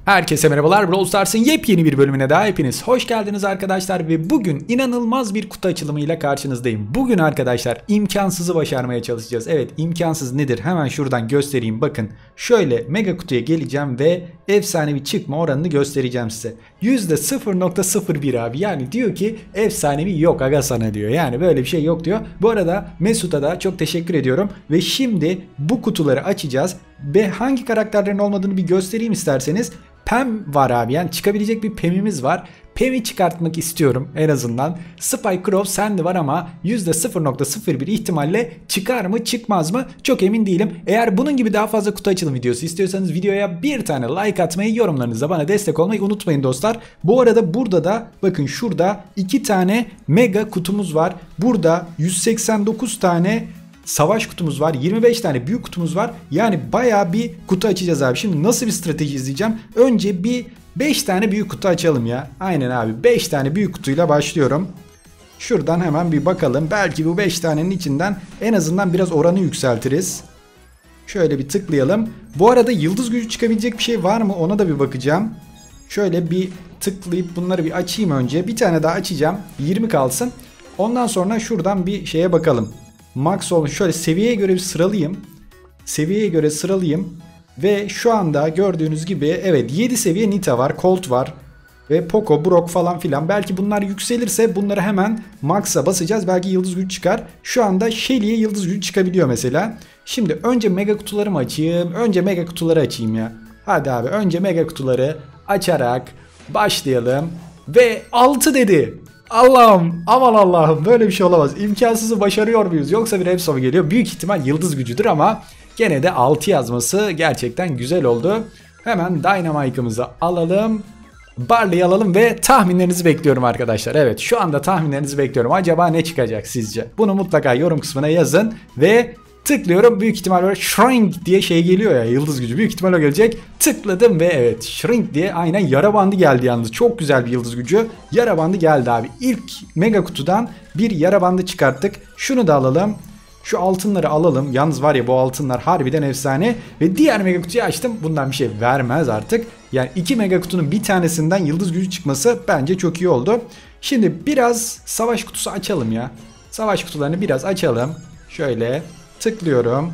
Herkese merhabalar. Brawl Stars'ın yepyeni bir bölümüne daha hepiniz hoş geldiniz arkadaşlar ve bugün inanılmaz bir kutu açılımıyla karşınızdayım. Bugün arkadaşlar imkansızı başarmaya çalışacağız. Evet, imkansız nedir? Hemen şuradan göstereyim. Bakın şöyle mega kutuya geleceğim ve efsanevi çıkma oranını göstereceğim size. %0.01 abi, yani diyor ki efsanevi yok aga sana diyor. Yani böyle bir şey yok diyor. Bu arada Mesut'a da çok teşekkür ediyorum ve şimdi bu kutuları açacağız ve hangi karakterlerin olmadığını bir göstereyim isterseniz. Pem var abi, yani çıkabilecek bir Pem'imiz var. Pem'i çıkartmak istiyorum en azından. Spike Crow Sandy var ama %0.01 ihtimalle çıkar mı çıkmaz mı çok emin değilim. Eğer bunun gibi daha fazla kutu açılım videosu istiyorsanız videoya bir tane like atmayı, yorumlarınızla bana destek olmayı unutmayın dostlar. Bu arada burada da bakın şurada 2 tane mega kutumuz var. Burada 189 tane savaş kutumuz var. 25 tane büyük kutumuz var. Yani bayağı bir kutu açacağız abi. Şimdi nasıl bir strateji izleyeceğim? Önce bir 5 tane büyük kutu açalım ya. Aynen abi, 5 tane büyük kutuyla başlıyorum. Şuradan hemen bir bakalım. Belki bu 5 tanenin içinden en azından biraz oranı yükseltiriz. Şöyle bir tıklayalım. Bu arada yıldız gücü çıkabilecek bir şey var mı? Ona da bir bakacağım. Şöyle bir tıklayıp bunları bir açayım önce. Bir tane daha açacağım. 20 kalsın. Ondan sonra şuradan bir şeye bakalım. Max olmuş. Şöyle seviyeye göre bir sıralayayım. Seviyeye göre sıralayayım. Ve şu anda gördüğünüz gibi evet 7 seviye Nita var. Colt var. Ve Poco, Brock falan filan. Belki bunlar yükselirse bunları hemen Max'a basacağız. Belki yıldız gücü çıkar. Şu anda Shelly'ye yıldız gücü çıkabiliyor mesela. Şimdi önce mega kutularımı açayım. Önce mega kutuları açayım ya. Hadi abi, önce mega kutuları açarak başlayalım. Ve 6 dedi. Allah'ım, aman Allah'ım, böyle bir şey olamaz. İmkansızı başarıyor muyuz? Yoksa bir Epson geliyor. Büyük ihtimal yıldız gücüdür ama gene de 6 yazması gerçekten güzel oldu. Hemen Dynamite'ımızı alalım. Barley'i alalım ve tahminlerinizi bekliyorum arkadaşlar. Evet, şu anda tahminlerinizi bekliyorum. Acaba ne çıkacak sizce? Bunu mutlaka yorum kısmına yazın ve tıklıyorum. Büyük ihtimal böyle Shrink diye şey geliyor ya, yıldız gücü. Büyük ihtimal o gelecek. Tıkladım ve evet, Shrink diye aynen yara bandı geldi yalnız. Çok güzel bir yıldız gücü. Yara bandı geldi abi. İlk mega kutudan bir yara bandı çıkarttık. Şunu da alalım. Şu altınları alalım. Yalnız var ya, bu altınlar harbiden efsane. Ve diğer mega kutuyu açtım. Bundan bir şey vermez artık. Yani 2 mega kutunun bir tanesinden yıldız gücü çıkması bence çok iyi oldu. Şimdi biraz savaş kutusu açalım ya. Savaş kutularını biraz açalım. Şöyle tıklıyorum.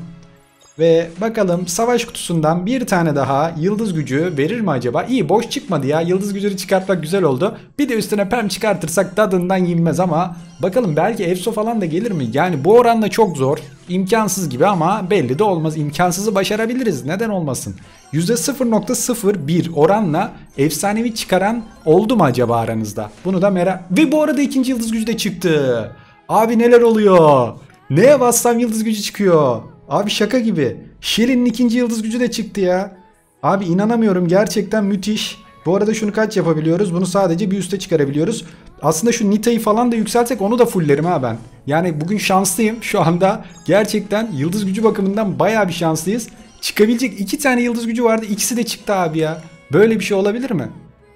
Ve bakalım savaş kutusundan bir tane daha yıldız gücü verir mi acaba? İyi, boş çıkmadı ya. Yıldız gücünü çıkartmak güzel oldu. Bir de üstüne Pem çıkartırsak tadından yenmez ama bakalım, belki Efso falan da gelir mi? Yani bu oranla çok zor. İmkansız gibi ama belli de olmaz. İmkansızı başarabiliriz. Neden olmasın? %0.01 oranla efsanevi çıkaran oldu mu acaba aranızda? Bunu da merak... Ve bu arada ikinci yıldız gücü de çıktı. Abi neler oluyor? Neye bassam yıldız gücü çıkıyor. Abi şaka gibi. Shelly'nin ikinci yıldız gücü de çıktı ya. Abi inanamıyorum, gerçekten müthiş. Bu arada şunu kaç yapabiliyoruz? Bunu sadece bir üste çıkarabiliyoruz. Aslında şu Nita'yı falan da yükseltsek onu da fulllerim ha ben. Yani bugün şanslıyım. Şu anda gerçekten yıldız gücü bakımından bayağı bir şanslıyız. Çıkabilecek 2 tane yıldız gücü vardı. İkisi de çıktı abi ya. Böyle bir şey olabilir mi?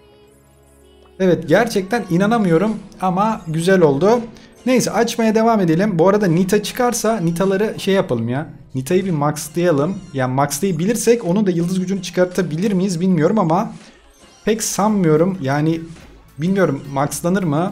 Evet, gerçekten inanamıyorum ama güzel oldu. Neyse, açmaya devam edelim. Bu arada Nita çıkarsa Nita'ları şey yapalım ya. Nita'yı bir maxlayalım. Yani maxlayabilirsek onu da yıldız gücünü çıkartabilir miyiz bilmiyorum ama pek sanmıyorum. Yani bilmiyorum, maxlanır mı?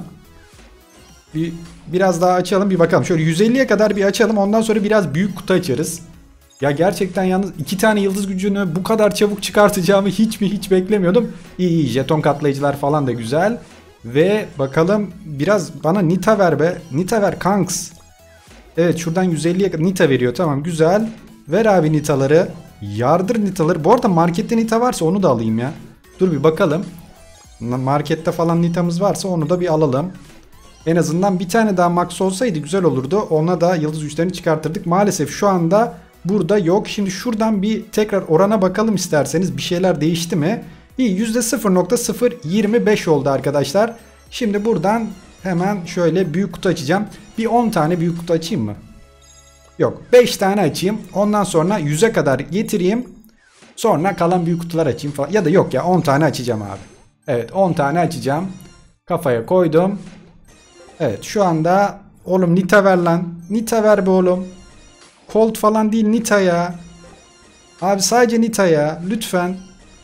Biraz daha açalım bir bakalım. Şöyle 150'ye kadar bir açalım. Ondan sonra biraz büyük kutu açarız. Ya gerçekten yalnız 2 tane yıldız gücünü bu kadar çabuk çıkartacağımı hiç beklemiyordum. İyi, jeton katlayıcılar falan da güzel. Ve bakalım, biraz bana Nita ver be. Nita ver kanks. Evet, şuradan 150'ye kadar Nita veriyor. Tamam, güzel. Ver abi Nita'ları. Yardır Nita'ları. Bu arada markette Nita varsa onu da alayım ya. Dur bir bakalım. Markette falan Nita'mız varsa onu da bir alalım. En azından bir tane daha max olsaydı güzel olurdu. Ona da yıldız güçlerini çıkartırdık. Maalesef şu anda burada yok. Şimdi şuradan bir tekrar orana bakalım isterseniz. Bir şeyler değişti mi? İyi, %0.025 oldu arkadaşlar. Şimdi buradan hemen şöyle büyük kutu açacağım. Bir 10 tane büyük kutu açayım mı? Yok, 5 tane açayım. Ondan sonra 100'e kadar getireyim. Sonra kalan büyük kutular açayım falan. Ya da yok ya, 10 tane açacağım abi. Evet, 10 tane açacağım. Kafaya koydum. Evet, şu anda oğlum Nita ver lan. Nita ver be oğlum. Colt falan değil, Nita ya. Abi sadece Nita ya. Lütfen.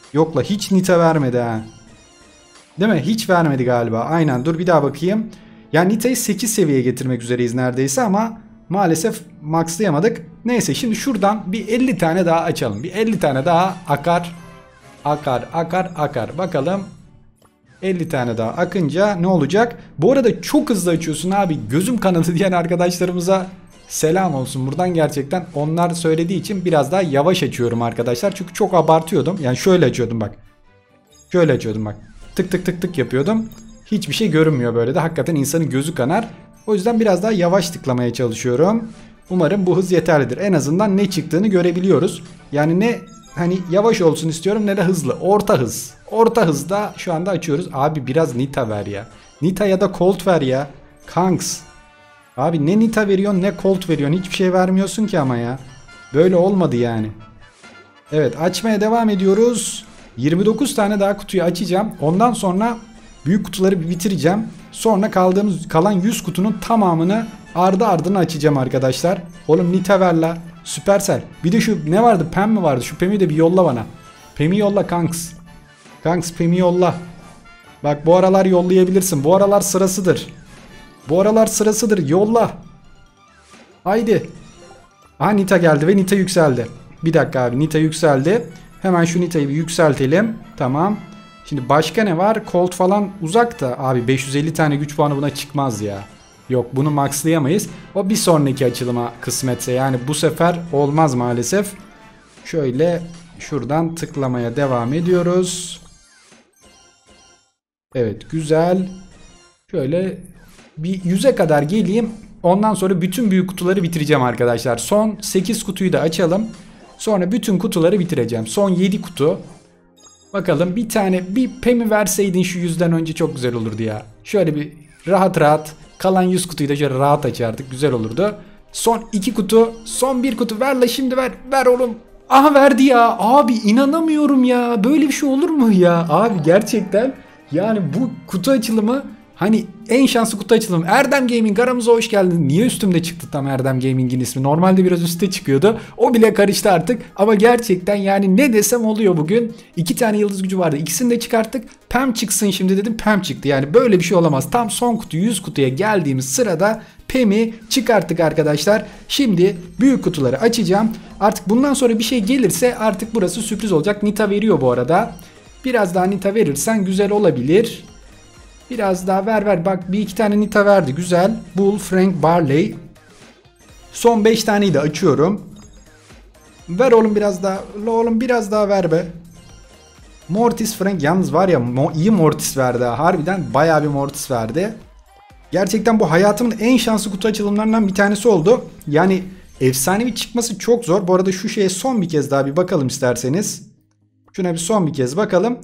Yok la, hiç Nita vermedi ha. Değil mi? Hiç vermedi galiba. Aynen, dur bir daha bakayım. Yani Nita'yı 8 seviyeye getirmek üzereyiz neredeyse ama maalesef maxlayamadık. Neyse, şimdi şuradan bir 50 tane daha açalım. Bir 50 tane daha akar. Akar akar akar. Bakalım 50 tane daha akınca ne olacak? Bu arada çok hızlı açıyorsun abi. Gözüm kanadı diyen arkadaşlarımıza selam olsun buradan gerçekten. Onlar söylediği için biraz daha yavaş açıyorum arkadaşlar. Çünkü çok abartıyordum. Yani şöyle açıyordum bak. Şöyle açıyordum bak. Tık tık tık tık yapıyordum. Hiçbir şey görünmüyor böyle de. Hakikaten insanın gözü kanar. O yüzden biraz daha yavaş tıklamaya çalışıyorum. Umarım bu hız yeterlidir. En azından ne çıktığını görebiliyoruz. Yani ne hani yavaş olsun istiyorum ne de hızlı. Orta hız. Orta hızda şu anda açıyoruz. Abi biraz Nita ver ya. Nita ya da Colt ver ya. Kanks. Abi ne Nita veriyorsun ne Colt veriyorsun. Hiçbir şey vermiyorsun ki ama ya. Böyle olmadı yani. Evet, açmaya devam ediyoruz. 29 tane daha kutuyu açacağım. Ondan sonra büyük kutuları bir bitireceğim. Sonra kalan 100 kutunun tamamını ardı ardına açacağım arkadaşlar. Oğlum Nita ver la. Supercell. Bir de şu ne vardı? Pem mi vardı? Şu Pem'i de bir yolla bana. Pem'i yolla kanks. Kanks Pem'i yolla. Bak bu aralar yollayabilirsin. Bu aralar sırasıdır. Bu aralar sırasıdır. Yolla. Haydi. Aha Nita geldi ve Nita yükseldi. Bir dakika abi, Nita yükseldi. Hemen şu Nita'yı bir yükseltelim. Tamam. Şimdi başka ne var? Colt falan uzakta. Abi 550 tane güç puanı buna çıkmaz ya. Yok, bunu maxlayamayız. O bir sonraki açılıma kısmetse. Yani bu sefer olmaz maalesef. Şöyle şuradan tıklamaya devam ediyoruz. Evet, güzel. Şöyle bir 100'e kadar geleyim. Ondan sonra bütün büyük kutuları bitireceğim arkadaşlar. Son 8 kutuyu da açalım. Sonra bütün kutuları bitireceğim. Son 7 kutu. Bakalım bir Pem'i verseydin şu 100'den önce çok güzel olurdu ya. Şöyle bir rahat rahat kalan 100 kutuyu da şöyle rahat açardık. Güzel olurdu. Son 2 kutu. Son 1 kutu. Ver la şimdi ver. Ver oğlum. Aha verdi ya. Abi inanamıyorum ya. Böyle bir şey olur mu ya? Abi gerçekten yani bu kutu açılımı hani en şanslı kutu açılımı. Erdem Gaming aramıza hoş geldin. Niye üstümde çıktı tam Erdem Gaming'in ismi? Normalde biraz üstte çıkıyordu. O bile karıştı artık. Ama gerçekten yani ne desem oluyor bugün. 2 tane yıldız gücü vardı. İkisini de çıkarttık. Pem çıksın şimdi dedim. Pem çıktı. Yani böyle bir şey olamaz. Tam son kutu 100 kutuya geldiğimiz sırada Pem'i çıkarttık arkadaşlar. Şimdi büyük kutuları açacağım. Artık bundan sonra bir şey gelirse artık burası sürpriz olacak. Nita veriyor bu arada. Biraz daha Nita verirsen güzel olabilir. Biraz daha ver. Bak bir iki tane Nita verdi. Güzel. Bull, Frank, Barley. Son 5 taneyi de açıyorum. Ver oğlum biraz daha. Oğlum biraz daha ver be. Mortis, Frank yalnız var ya iyi Mortis verdi. Harbiden bayağı bir Mortis verdi. Gerçekten bu hayatımın en şanslı kutu açılımlarından bir tanesi oldu. Yani efsanevi çıkması çok zor. Bu arada şu şeye son bir kez daha bir bakalım isterseniz. Şuna bir son bir kez bakalım.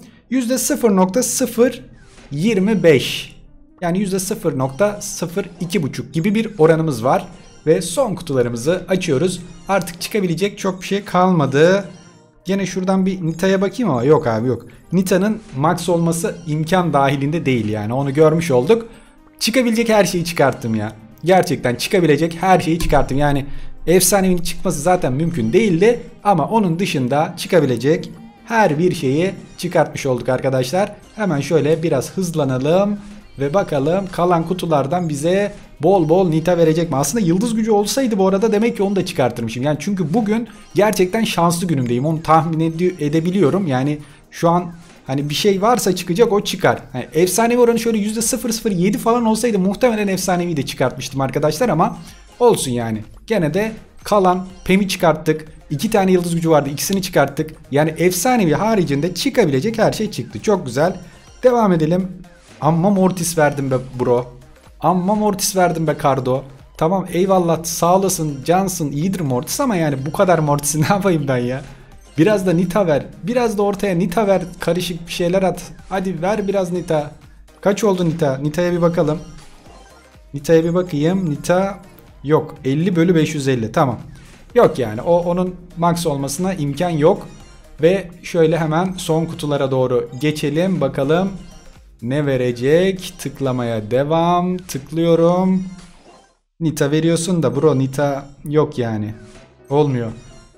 %0.025. Yani %0.025 gibi bir oranımız var. Ve son kutularımızı açıyoruz. Artık çıkabilecek çok bir şey kalmadı. Gene şuradan bir Nita'ya bakayım ama yok abi yok. Nita'nın max olması imkan dahilinde değil yani. Onu görmüş olduk. Çıkabilecek her şeyi çıkarttım ya. Gerçekten çıkabilecek her şeyi çıkarttım. Yani efsanenin çıkması zaten mümkün değildi. Ama onun dışında çıkabilecek her bir şeyi çıkartmış olduk arkadaşlar. Hemen şöyle biraz hızlanalım. Ve bakalım kalan kutulardan bize bol bol Nita verecek mi? Aslında yıldız gücü olsaydı bu arada demek ki onu da çıkartırmışım. Yani çünkü bugün gerçekten şanslı günümdeyim. Onu tahmin edebiliyorum. Yani şu an hani bir şey varsa çıkacak o çıkar. Yani efsanevi oranı şöyle %0.07 falan olsaydı muhtemelen efsanevi de çıkartmıştım arkadaşlar ama olsun yani. Gene de kalan Pem'i çıkarttık. 2 tane yıldız gücü vardı. İkisini çıkarttık. Yani efsanevi haricinde çıkabilecek her şey çıktı. Çok güzel. Devam edelim. Amma Mortis verdim be bro. Amma Mortis verdim be Cardo. Tamam eyvallah sağ olasın cansın iyidir Mortis ama yani bu kadar Mortis'i ne yapayım ben ya. Biraz da Nita ver. Biraz da ortaya Nita ver. Karışık bir şeyler at. Hadi ver biraz Nita. Kaç oldu Nita? Nita'ya bir bakalım. Nita'ya bir bakayım. Nita yok. 50/550. Tamam. Yok yani. Onun max olmasına imkan yok. Ve şöyle hemen son kutulara doğru geçelim. Bakalım ne verecek? Tıklamaya devam. Tıklıyorum. Nita veriyorsun da bro Nita yok yani. Olmuyor.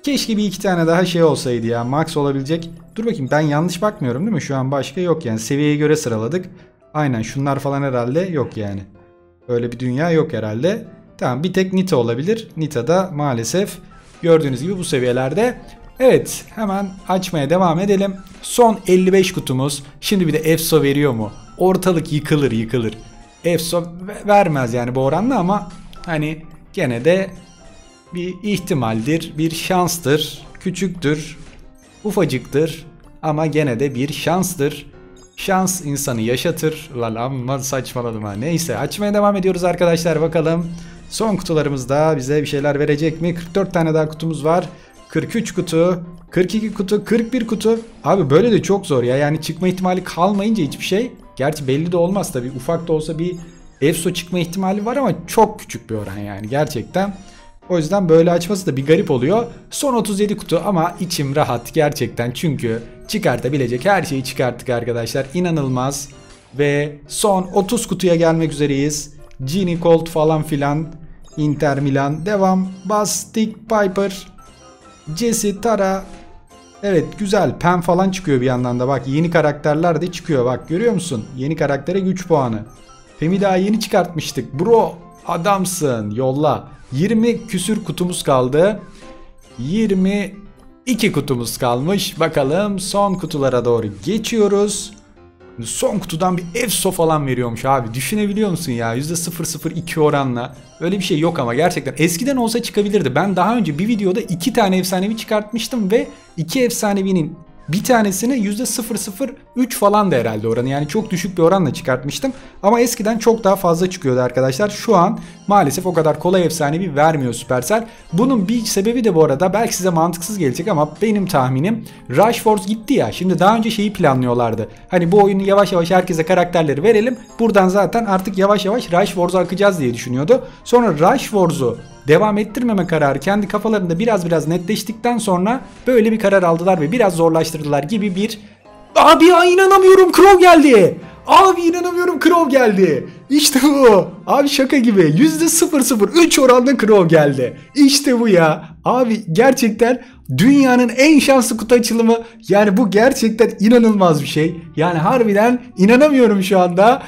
Keşke bir iki tane daha şey olsaydı ya. Max olabilecek. Dur bakayım, ben yanlış bakmıyorum değil mi? Şu an başka yok yani. Seviyeye göre sıraladık. Aynen, şunlar falan herhalde yok yani. Öyle bir dünya yok herhalde. Tamam, bir tek Nita olabilir. Nita da maalesef gördüğünüz gibi bu seviyelerde. Evet, hemen açmaya devam edelim. Son 55 kutumuz. Şimdi bir de EFSO veriyor mu? Ortalık yıkılır yıkılır. EFSO vermez yani bu oranla ama hani gene de bir ihtimaldir, bir şanstır. Küçüktür, ufacıktır ama gene de bir şanstır. Şans insanı yaşatır. Lan amma saçmaladım ha. Neyse, açmaya devam ediyoruz arkadaşlar, bakalım. Son kutularımızda bize bir şeyler verecek mi? 44 tane daha kutumuz var. 43 kutu, 42 kutu, 41 kutu. Abi böyle de çok zor ya. Yani çıkma ihtimali kalmayınca hiçbir şey. Gerçi belli de olmaz tabii. Ufak da olsa bir EFSO çıkma ihtimali var ama çok küçük bir oran yani gerçekten. O yüzden böyle açması da bir garip oluyor. Son 37 kutu ama içim rahat gerçekten. Çünkü çıkartabilecek her şeyi çıkarttık arkadaşlar. İnanılmaz. Ve son 30 kutuya gelmek üzereyiz. Gini, Colt falan filan. Inter Milan. Devam. Bastic, Piper. Jesse, Tara. Evet, güzel. Pen falan çıkıyor bir yandan da. Bak, yeni karakterler de çıkıyor. Bak, görüyor musun? Yeni karaktere güç puanı. Pem'i daha yeni çıkartmıştık. Bro, adamsın. Yolla. 20 küsür kutumuz kaldı. 22 kutumuz kalmış. Bakalım, son kutulara doğru geçiyoruz. Son kutudan bir EFSO falan veriyormuş abi. Düşünebiliyor musun ya? %002 oranla. Öyle bir şey yok ama gerçekten. Eskiden olsa çıkabilirdi. Ben daha önce bir videoda 2 tane efsanevi çıkartmıştım ve 2 efsanevinin bir tanesini %003 falan da herhalde oranı. Yani çok düşük bir oranla çıkartmıştım. Ama eskiden çok daha fazla çıkıyordu arkadaşlar. Şu an maalesef o kadar kolay efsanevi vermiyor Supercell. Bunun bir sebebi de bu arada belki size mantıksız gelecek ama benim tahminim Rush Force gitti ya. Şimdi daha önce şeyi planlıyorlardı. Hani bu oyunu yavaş yavaş herkese karakterleri verelim. Buradan zaten artık yavaş yavaş Rush Force'a akacağız diye düşünüyordu. Sonra Rush Force'u devam ettirmeme kararı kendi kafalarında biraz netleştikten sonra böyle bir karar aldılar ve biraz zorlaştırdılar gibi bir... Abi ya, inanamıyorum, Crow geldi. Abi inanamıyorum, Crow geldi. İşte bu. Abi şaka gibi. %003 oranla Crow geldi. İşte bu ya. Abi gerçekten dünyanın en şanslı kutu açılımı. Yani bu gerçekten inanılmaz bir şey. Yani harbiden inanamıyorum şu anda.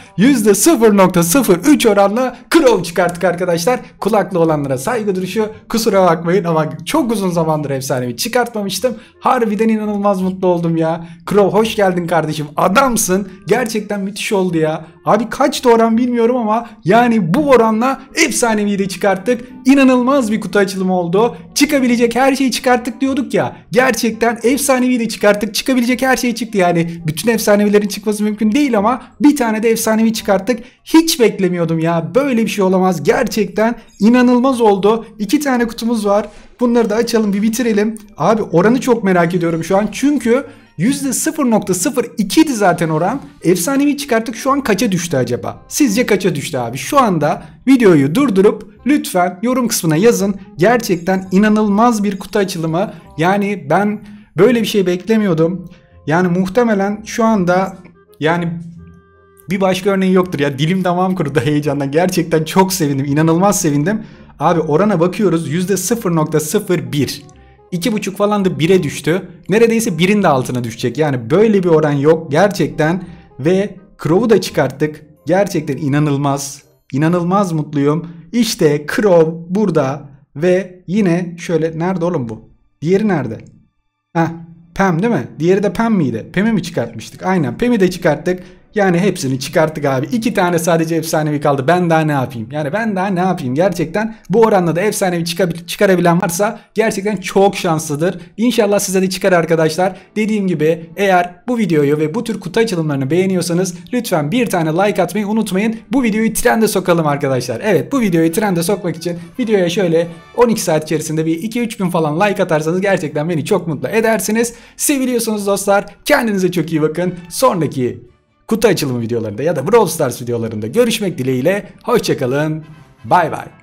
%0.03 oranla Crow çıkarttık arkadaşlar. Kulaklı olanlara saygı duruşu. Kusura bakmayın ama çok uzun zamandır efsanevi çıkartmamıştım. Harbiden inanılmaz mutlu oldum ya. Crow, hoş geldin kardeşim. Adamsın. Gerçekten müthiş oldu ya. Abi kaçtı oran bilmiyorum ama yani bu oranla efsaneviyi de çıkarttık. İnanılmaz bir kutu açılımı oldu. Çıkabilecek her şeyi çıkarttık diyorduk ya. Gerçekten efsaneviyi de çıkarttık. Çıkabilecek her şey çıktı yani. Bütün efsanevilerin çıkması mümkün değil ama bir tane de efsanevi çıkarttık. Hiç beklemiyordum ya. Böyle bir şey olamaz. Gerçekten inanılmaz oldu. 2 tane kutumuz var. Bunları da açalım, bir bitirelim. Abi oranı çok merak ediyorum şu an. Çünkü %0.02 idi zaten oran. Efsanevi çıkarttık, şu an kaça düştü acaba? Sizce kaça düştü abi? Şu anda videoyu durdurup lütfen yorum kısmına yazın. Gerçekten inanılmaz bir kutu açılımı. Yani ben böyle bir şey beklemiyordum. Yani muhtemelen şu anda yani bir başka örneği yoktur ya. Dilim damağım kurudu heyecandan. Gerçekten çok sevindim. İnanılmaz sevindim. Abi orana bakıyoruz, %0.01. 2.5 falan da 1'e düştü. Neredeyse 1'in de altına düşecek. Yani böyle bir oran yok gerçekten. Ve Crow'u da çıkarttık. Gerçekten inanılmaz. İnanılmaz mutluyum. İşte Crow burada. Ve yine şöyle, nerede oğlum bu? Diğeri nerede? Heh, Pam değil mi? Diğeri de Pam miydi? Pam'i mi çıkartmıştık? Aynen, Pam'i de çıkarttık. Yani hepsini çıkarttık abi. 2 tane sadece efsanevi kaldı. Ben daha ne yapayım? Yani ben daha ne yapayım? Gerçekten bu oranla da efsanevi çıkarabilen varsa gerçekten çok şanslıdır. İnşallah size de çıkar arkadaşlar. Dediğim gibi eğer bu videoyu ve bu tür kutu açılımlarını beğeniyorsanız lütfen bir tane like atmayı unutmayın. Bu videoyu trende sokalım arkadaşlar. Evet, bu videoyu trende sokmak için videoya şöyle 12 saat içerisinde bir 2-3 bin falan like atarsanız gerçekten beni çok mutlu edersiniz. Seviliyorsunuz dostlar. Kendinize çok iyi bakın. Sonraki kutu açılımı videolarında ya da Brawl Stars videolarında görüşmek dileğiyle. Hoşçakalın. Bay bay.